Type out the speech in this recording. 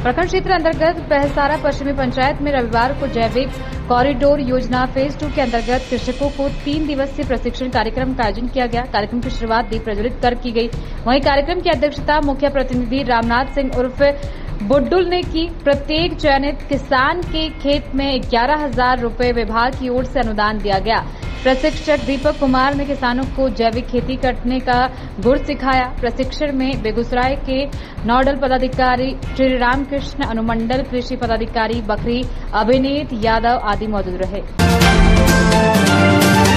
प्रखंड क्षेत्र अंतर्गत बहसारा पश्चिमी पंचायत में रविवार को जैविक कॉरिडोर योजना फेज 2 के अंतर्गत कृषकों को 3 दिवसीय प्रशिक्षण कार्यक्रम का आयोजन किया गया। कार्यक्रम की शुरुआत दीप प्रज्वलित कर की गई। वहीं कार्यक्रम की अध्यक्षता मुख्य प्रतिनिधि रामनाथ सिंह उर्फ बुड्डुल ने की। प्रत्येक चयनित किसान के खेत में 11,000 रुपए विभाग की ओर से अनुदान दिया गया। प्रशिक्षक दीपक कुमार ने किसानों को जैविक खेती करने का गुर सिखाया। प्रशिक्षण में बेगूसराय के नोडल पदाधिकारी श्री रामकृष्ण, अनुमंडल कृषि पदाधिकारी बकरी अभिनीत यादव आदि मौजूद रहे।